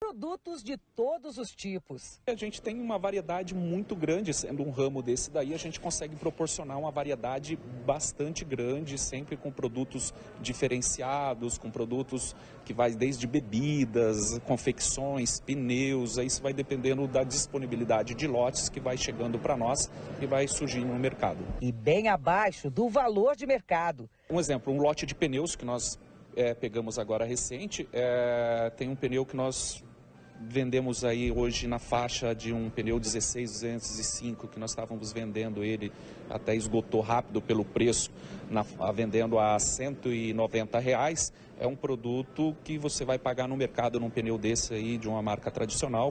produtos de todos os tipos. A gente tem uma variedade muito grande, sendo um ramo desse daí, a gente consegue proporcionar uma variedade bastante grande, sempre com produtos diferenciados, com produtos que vai desde bebidas, confecções, pneus, aí isso vai dependendo da disponibilidade de lotes que vai chegando para nós e vai surgir no mercado. E bem abaixo do valor de mercado. Um exemplo, um lote de pneus que nós pegamos agora recente, tem um pneu que nós vendemos aí hoje na faixa de um pneu 16.205, que nós estávamos vendendo ele, até esgotou rápido pelo preço, vendendo a R$190. É um produto que você vai pagar no mercado num pneu desse aí, de uma marca tradicional,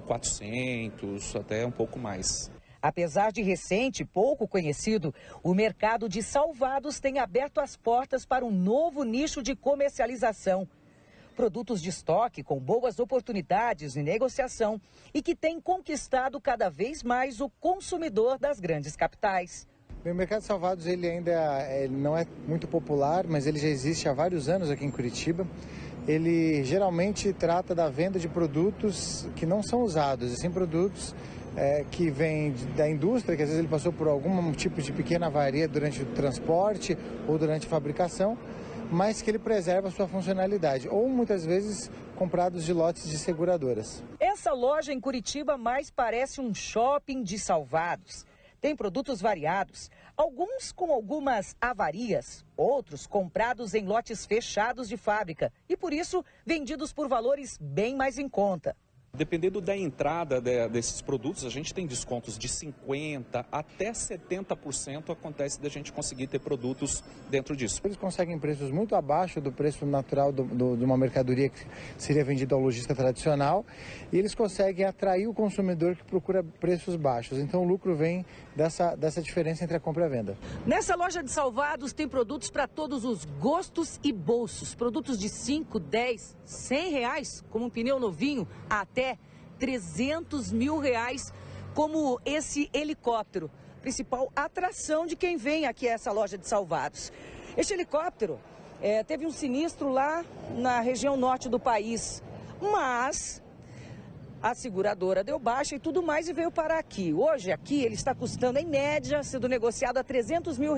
400, até um pouco mais. Apesar de recente e pouco conhecido, o mercado de salvados tem aberto as portas para um novo nicho de comercialização. Produtos de estoque com boas oportunidades de negociação e que têm conquistado cada vez mais o consumidor das grandes capitais. O mercado de salvados ele não é muito popular, mas ele já existe há vários anos aqui em Curitiba. Ele geralmente trata da venda de produtos que não são usados, e sim produtos que vêm da indústria, que às vezes ele passou por algum tipo de pequena avaria durante o transporte ou durante a fabricação, mas que ele preserva a sua funcionalidade, ou muitas vezes comprados de lotes de seguradoras. Essa loja em Curitiba mais parece um shopping de salvados. Tem produtos variados, alguns com algumas avarias, outros comprados em lotes fechados de fábrica e, por isso, vendidos por valores bem mais em conta. Dependendo da entrada desses produtos, a gente tem descontos de 50% até 70% acontece da gente conseguir ter produtos dentro disso. Eles conseguem preços muito abaixo do preço natural de uma mercadoria que seria vendida ao lojista tradicional, e eles conseguem atrair o consumidor que procura preços baixos. Então o lucro vem dessa diferença entre a compra e a venda. Nessa loja de salvados tem produtos para todos os gostos e bolsos. Produtos de 5, 10, 100 reais, como um pneu novinho, até R$300 mil, como esse helicóptero, principal atração de quem vem aqui a essa loja de salvados. Este helicóptero teve um sinistro lá na região norte do país, mas a seguradora deu baixa e tudo mais e veio parar aqui. Hoje aqui ele está custando, em média, sendo negociado a R$300 mil.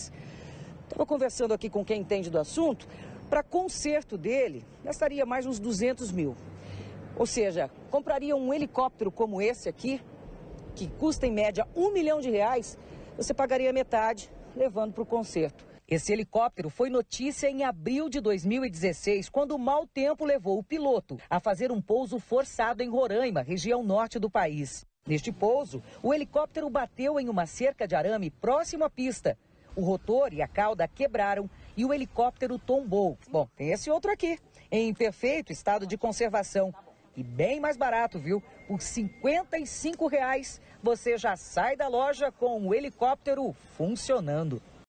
Estava conversando aqui com quem entende do assunto, para conserto dele gastaria mais uns R$200 mil. Ou seja, compraria um helicóptero como esse aqui, que custa em média R$1 milhão, você pagaria metade, levando para o conserto. Esse helicóptero foi notícia em abril de 2016, quando o mau tempo levou o piloto a fazer um pouso forçado em Roraima, região norte do país. Neste pouso, o helicóptero bateu em uma cerca de arame próximo à pista. O rotor e a cauda quebraram e o helicóptero tombou. Bom, tem esse outro aqui, em perfeito estado de conservação. E bem mais barato, viu? Por R$55 você já sai da loja com o helicóptero funcionando.